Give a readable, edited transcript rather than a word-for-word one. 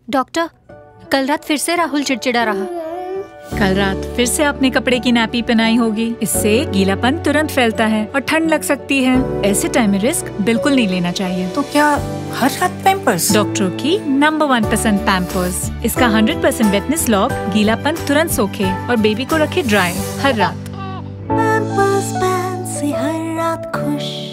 Doctor, कल रात फिर से राहुल चिड़चिड़ा रहा। कल रात फिर से आपने कपड़े की नैपी पहनाई होगी। इससे गीलापन तुरंत फैलता है और ठंड लग सकती है। ऐसे टाइम में रिस्क बिल्कुल नहीं लेना चाहिए। तो क्या हर रात पैम्पर्स? डॉक्टरों की नंबर 1 पसंद पैम्पर्स। इसका 100% वेटनेस लॉक गीलापन तुरंत सोखे और बेबी को रखे ड्राई हर रात। पैम्पर्स पैन से हर रात खुश।